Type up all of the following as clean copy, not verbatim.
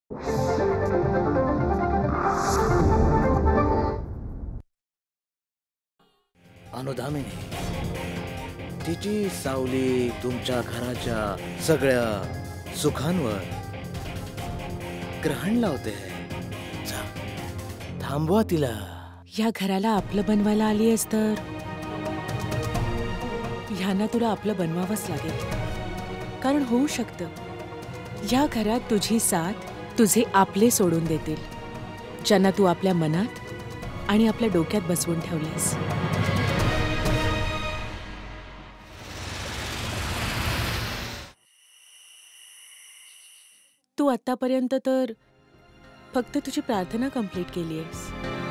अनुधामिनी, तिची सावली तुमच्या घराच्या सगळ्या सुखांवर ग्रहण लावते. जा, थांबवा तिला. या घराला आपलं बनवायला आलीयस तर ह्यांना तुला आपलं बनवावंच लागेल. कारण होऊ शकतं या घरात तुझी साथ तुझे आपले सोडून देतील, ज्यांना तू आपल्या मनात आणि आपल्या डोक्यात बसवून ठेवलेस. तू आतापर्यंत तर फक्त तुझी प्रार्थना कंप्लीट केली आहेस.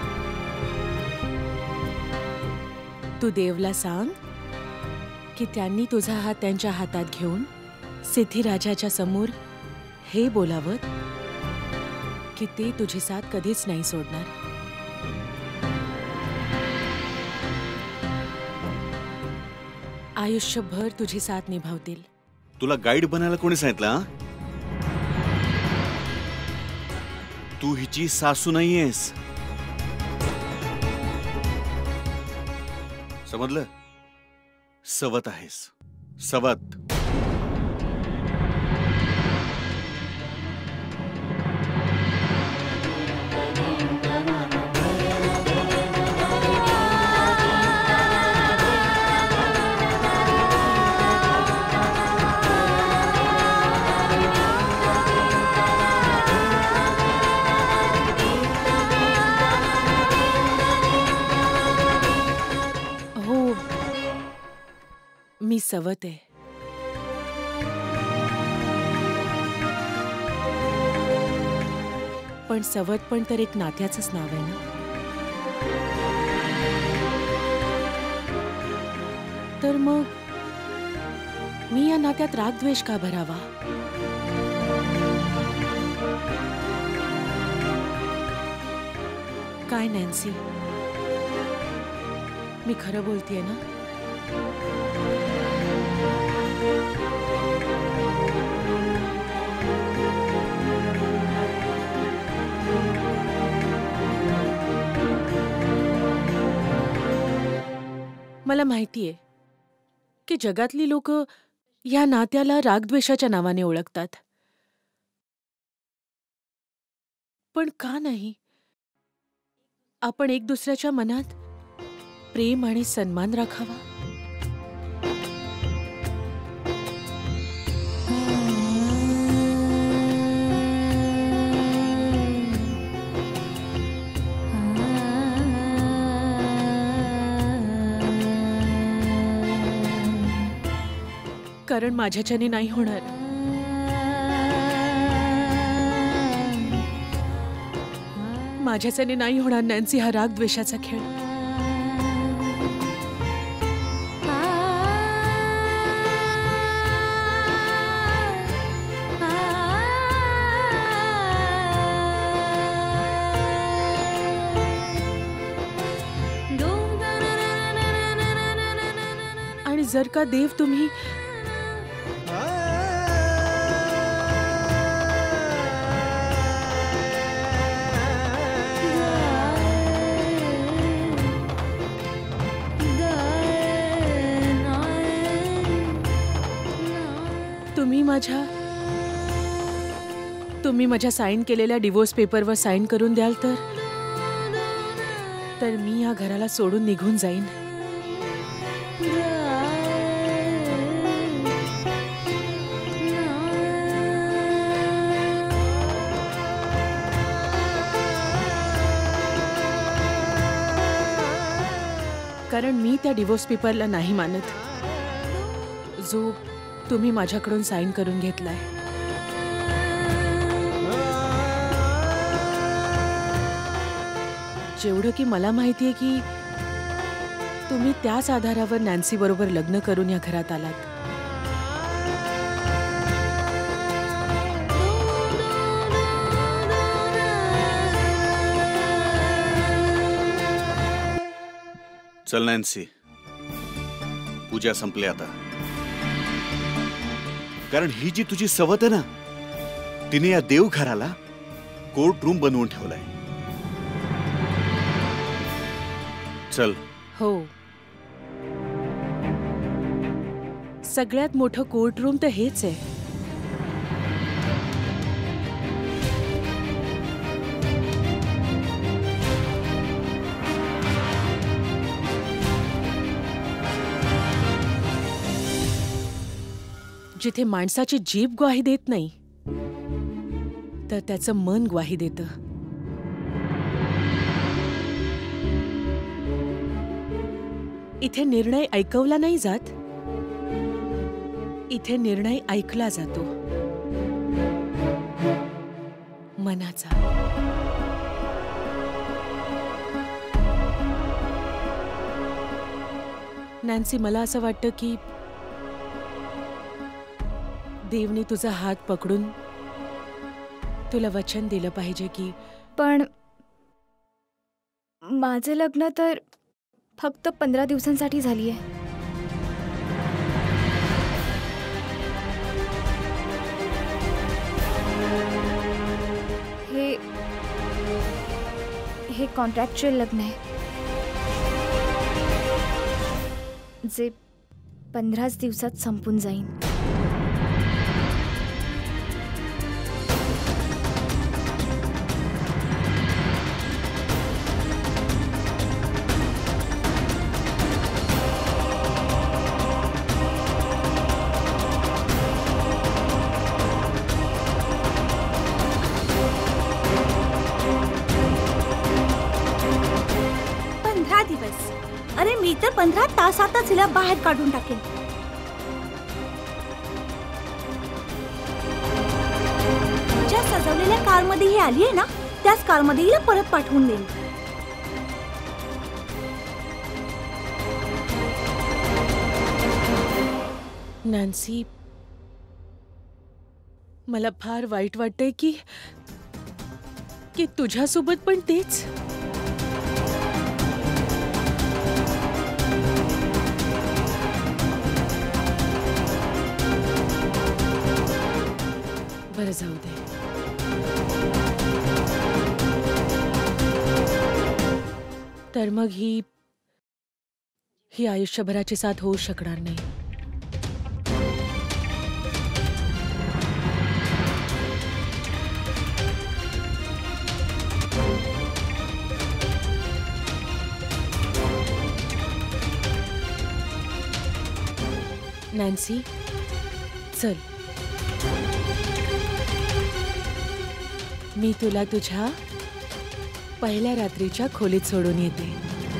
तू देवला सांग की त्यांनी तुझा हात त्यांच्या हातात घेऊन सिद्धिराजाच्या समोर हे बोलावत की ते तुझी साथ कधीच नाही सोडणार. आयुष्यभर तुझी साथ निभावतील. तुला गाईड बनायला कोणी सांगितलं? तू हिची सासू नाहीयेस, समजलं? सवत आहेस, सवत. मी सवत आहे. पण सवत पण तर एक नात्याचंच नाव आहे ना. तर मग मी या नात्यात राग द्वेष का भरावा? काय नॅन्सी, मी खरं बोलतेय ना? मला माहितीये की जगातली लोक या नात्याला रागद्वेषाच्या नावाने ओळखतात. पण का नाही आपण एक दुसऱ्याच्या मनात प्रेम आणि सन्मान राखावा? कारण माझ्याच्याने नाही होणार. माझ्याच्याने नाही होणार नॅन्सी हा राग द्वेषाचा खेळ. आणि जर का देव तुम्ही तुम्ही माझ्या साईन केलेल्या डिवोर्स पेपरवर साईन करून द्याल तर मी या घराला सोडून निघून जाईन. कारण मी त्या डिवोर्स पेपरला नाही मानत जो तुम्ही माझ्याकडून साईन करून घेतलाय. जेवढं की मला माहितीये की तुम्ही त्याच आधारावर नॅन्सी बरोबर लग्न करून या घरात आलात. चल नॅन्सी, पूजा संपली आता. कारण ही जी तुझी सवत आहे ना, तिने या देवघराला कोर्ट रूम बनवून ठेवलाय. चल. हो, सगळ्यात मोठं कोर्ट रूम तर हेच आहे. जिथे माणसाची जीभ ग्वाही देत नाही, तर त्याचं मन ग्वाही देतं. इथे निर्णय ऐकवला नाही जात, इथे निर्णय ऐकला जातो, मनाचा. नॅन्सी, मला असं वाटतं की देवने तुझा हात पकडून तुला वचन दिलं पाहिजे की. पण माझे लग्न तर फक्त 15 दिवसांसाठी झाली आहे. हे कॉन्ट्रॅक्च्युअल लग्न आहे, जे 15 दिवसात संपून जाईन. अरे मी तर 15 तासातच हिला बाहेर काढून टाकेन. ज्या सजवलेल्या कारमध्ये ही आली आहे ना, त्याच कारमध्ये हिला परत पाठवून देईन. नॅन्सी, मला फार वाईट वाटतंय की तुझ्यासोबत पण तेच. बरं, जाऊ दे. तर मग ही आयुष्यभराची साथ होऊ शकणार नाही. नॅन्सी, चल, मी तुला तुझ्या पहिल्या रात्रीच्या खोलीत सोडून येते.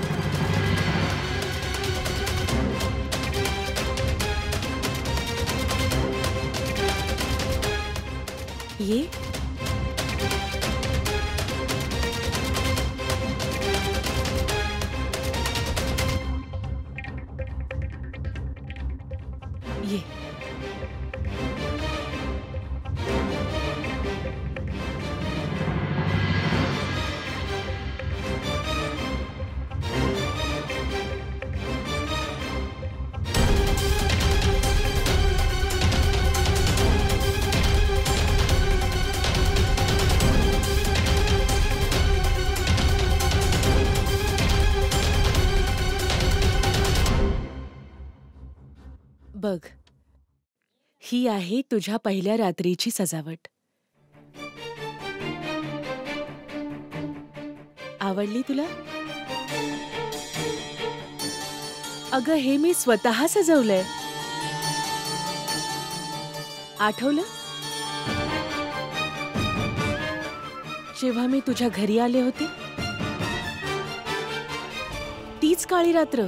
ये. ये. बघ, ही आहे तुझ्या पहिल्या रात्रीची सजावट. आवडली तुला? अगं, हे मी स्वतः सजवलंय. आठवलं जेव्हा मी तुझ्या घरी आले होते? तीच काळी रात्र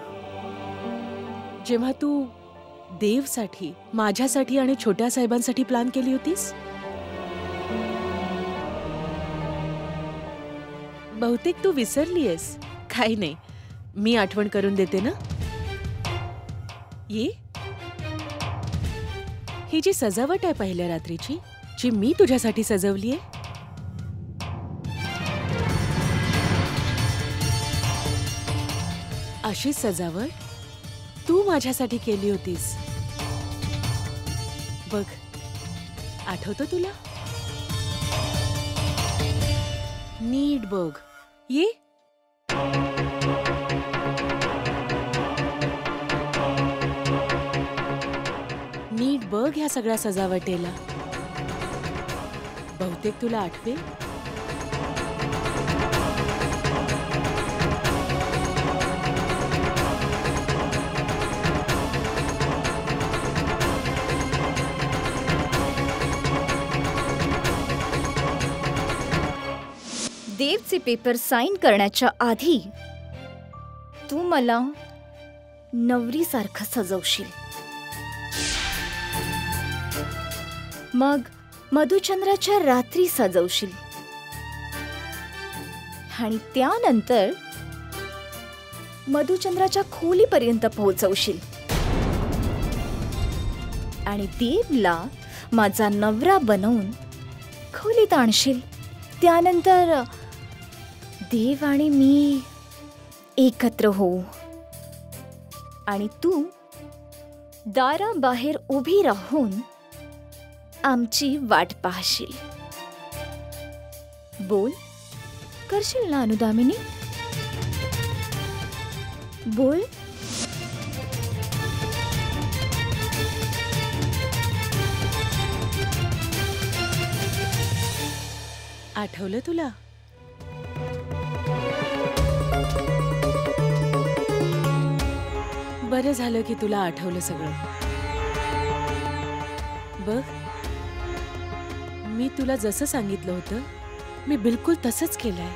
जेव्हा तू देवसाठी, माझ्यासाठी आणि छोट्या साहेबांसाठी प्लॅन केली होतीस. बहुतेक तू विसरलीयस. काही नाही, मी आठवण करून देते ना. ये. ही जी सजावट आहे पहिल्या रात्रीची, जी मी तुझ्यासाठी सजवलीये, अशी सजावट तू माझ्यासाठी केली होतीस. बघ, आठवतं तुला? बघ. ये नीट बघ ह्या सगळ्या सजावटेला. बहुतेक तुला आठवेल. देवचे पेपर साईन करण्याच्या आधी तू मला नवरीसारखं सजवशील. मग मधुचंद्राच्या रात्री सजवशील आणि त्यानंतर मधुचंद्राच्या खोलीपर्यंत पोहोचवशील आणि देवला माझा नवरा बनवून खोलीत आणशील. त्यानंतर देव आणि मी एकत्र होऊ आणि तू दाराबाहेर उभी राहून आमची वाट पाहशील. बोल, करशील ना अनुदामिनी? बोल. आठवलं तुला? बरं झालं की तुला आठवलं सगळं. बघ, मी तुला जसं सांगितलं होतं मी बिलकुल तसंच केलंय.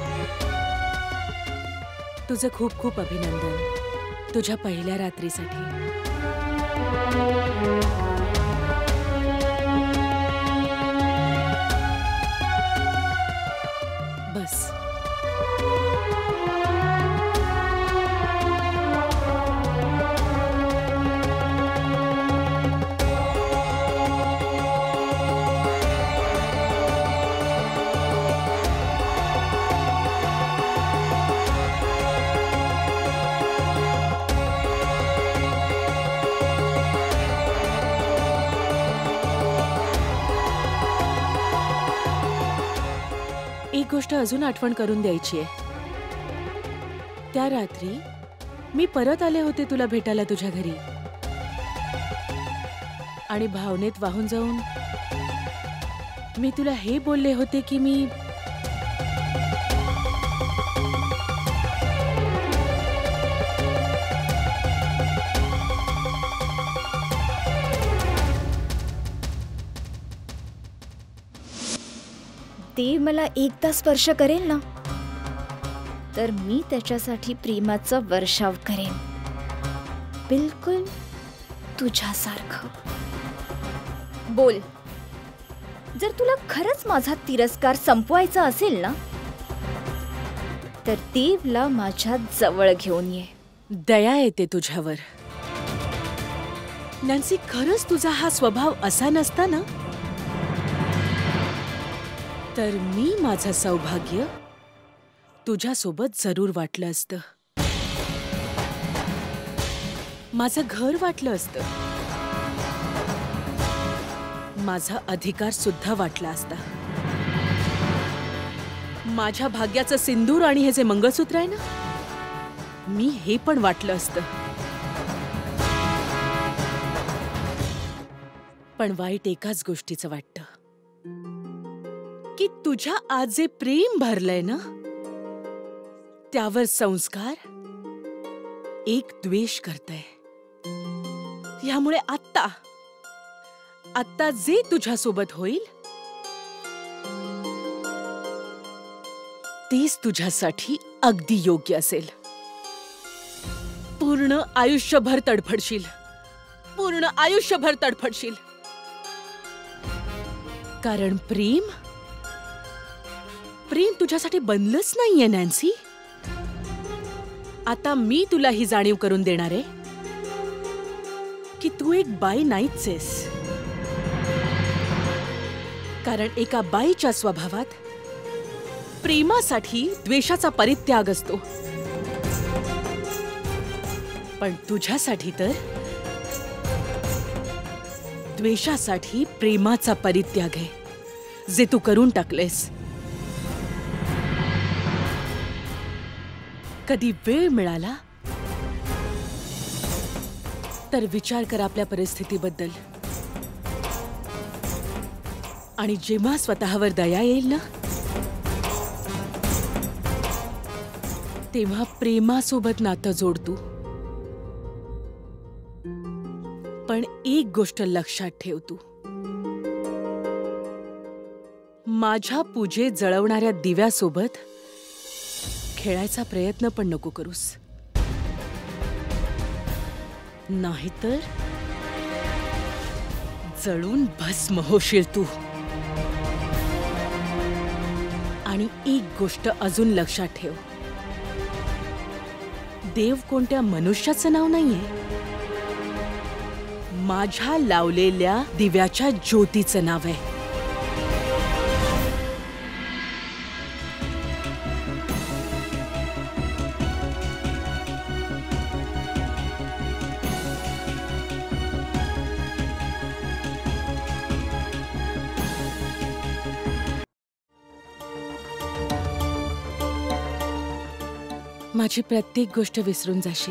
तुझं खूप खूप अभिनंदन तुझ्या पहिल्या रात्रीसाठी. बस. एक गोष्ट अजून आठवण करून द्यायची आहे. त्या रात्री मी परत आले होते तुला भेटायला तुझ्या घरी आणि भावनेत वाहून जाऊन मी तुला हे बोलले होते की मी देव मला एकदा स्पर्श करेल ना तर मी त्याच्यासाठी प्रेमाचा वर्षाव करेन, बिलकुल तुझ्यासारखं. बोल, जर तुला खरंच माझा तिरस्कार संपवायचा असेल ना तर देवला माझ्या जवळ घेऊन ये. दया येते तुझ्यावर. नॅन्सी, खरंच तुझा हा स्वभाव असा नसता ना तर मी माझं सौभाग्य तुझ्यासोबत जरूर वाटलं असतं. माझं घर वाटलं असतं. माझा अधिकार सुद्धा वाटला असता. माझ्या भाग्याचं सिंदूर आणि हे जे मंगळसूत्र आहे ना मी हे पण वाटलं असतं. पण वाईट एकाच गोष्टीचं वाटतं की तुझ्या आज जे प्रेम भरलंय ना त्यावर संस्कार एक द्वेष करतंय. यामुळे आत्ता जे तुझ्यासोबत होईल तेच तुझ्यासाठी अगदी योग्य असेल. पूर्ण आयुष्यभर तडफडशील. पूर्ण आयुष्यभर तडफडशील. कारण प्रेम तुझ्यासाठी बनलंच नाहीये नॅन्सी. आता मी तुला ही जाणीव करून देणार आहे की तू एक बाई नाहीच आहेस. कारण एका बाईच्या स्वभावात प्रेमासाठी द्वेषाचा परित्याग असतो. पण तुझ्यासाठी तर द्वेषासाठी प्रेमाचा परित्याग आहे जे तू करून टाकलेस. कधी वेळ मिळाला तर विचार कर आपल्या परिस्थितीबद्दल. आणि जेव्हा स्वतःवर दया येईल ना, तेव्हा प्रेमासोबत नातं जोड तू. पण एक गोष्ट लक्षात ठेव तू, माझ्या पूजेत जळवणाऱ्या दिव्यासोबत खेळायचा प्रयत्न पण नको करूस. नाहीतर जळून भस्म होशील तू. आणि एक गोष्ट अजून लक्षात ठेव, देव कोणत्या मनुष्याचं नाव नाहीये, माझ्या लावलेल्या दिव्याच्या ज्योतीचं नाव आहे. माझी प्रत्येक गोष्ट विसरून जाशील,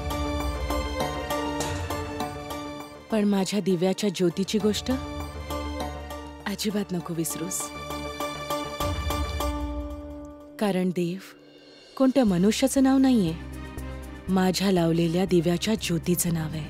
पण माझ्या दिव्याच्या ज्योतीची गोष्ट अजिबात नको विसरूस. कारण देव कोणत्या मनुष्याचं नाव नाहीये, माझ्या लावलेल्या दिव्याच्या ज्योतीचं नाव आहे.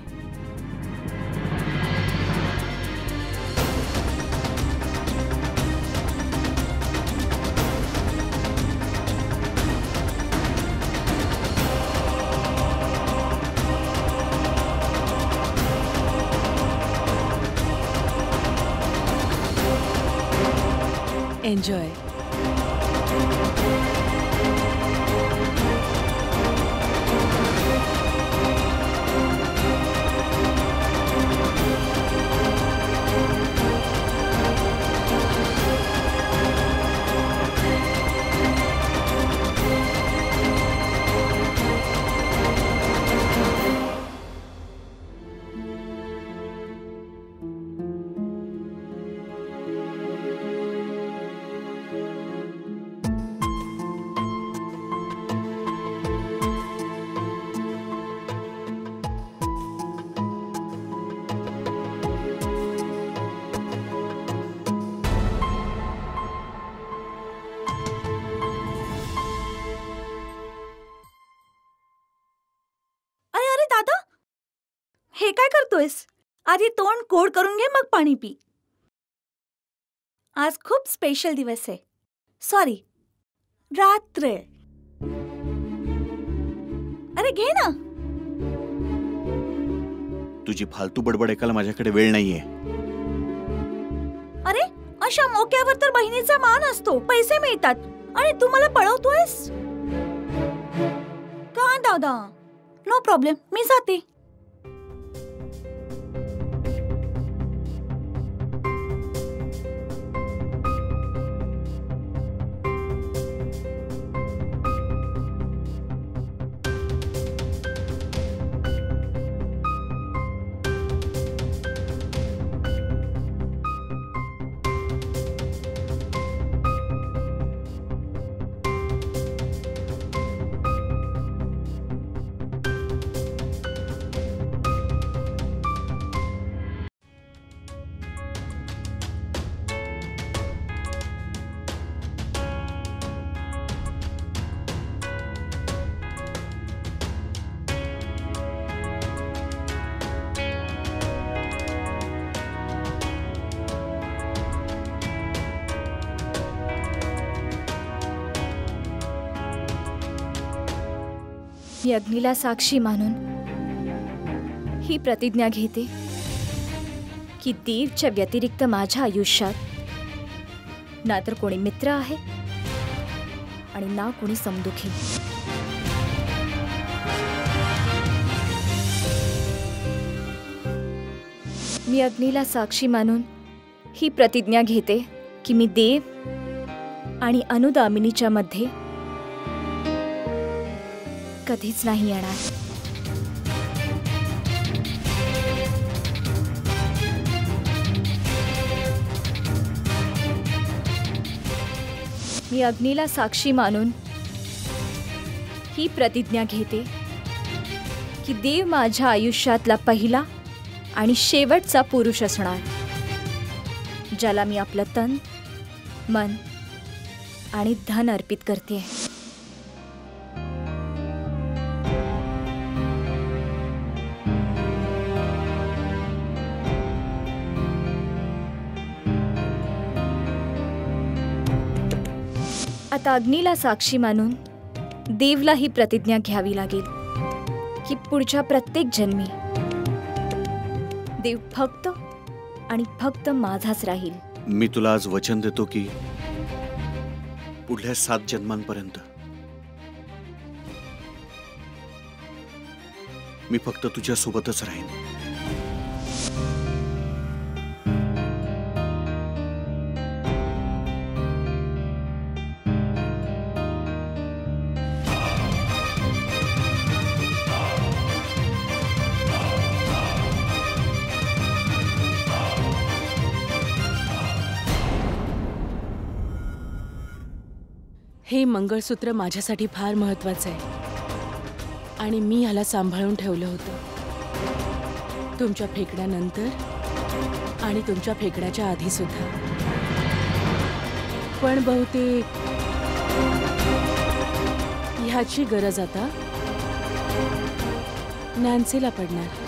एन्जॉय. हे काय करतोयस? आधी तोंड कोड करून घे, मग पाणी पी. आज खूप स्पेशल दिवस आहे. सॉरी, रात्र. अरे घे ना. तुझी फालतू बडबड ऐकायला माझ्याकडे वेळ नाहीये. अरे अशा मोक्यावर तर बहिणीचा मान असतो, पैसे मिळतात, आणि तू मला पळवतोयस का दादा? नो प्रॉब्लेम, मी जाते. मी अग्नीला साक्षी मानून ही प्रतिज्ञा घेते की देवच्या व्यतिरिक्त माझ्या आयुष्यात ना तर कोणी मित्र आहे आणि ना कोणी समदुखी. मी अग्नीला साक्षी मानून ही प्रतिज्ञा घेते की मी देव आणि अनुदामिनीच्या मध्ये कधीच नाही येणार. मी अग्नीला साक्षी मानून ही प्रतिज्ञा घेते की देव माझ्या आयुष्यातला पहिला आणि शेवटचा पुरुष असणार, ज्याला मी आपलं तन, मन आणि धन अर्पित करते. आता अग्नीला साक्षी मानून देवला ही प्रतिज्ञा घ्यावी लागेल की पुढच्या प्रत्येक जन्मी देव फक्त आणि फक्त माझाच राहील. मी तुला आज वचन देतो की पुढल्या 7 जन्मांपर्यंत मी फक्त तुझ्या सोबतच राहीन. हे मंगळसूत्र माझ्यासाठी फार महत्वाचं आहे आणि मी ह्याला सांभाळून ठेवलं होतं, तुमच्या फेकण्यानंतर आणि तुमच्या फेकण्याच्या आधी सुद्धा. पण बहुतेक ह्याची गरज आता नॅन्सीला पडणार.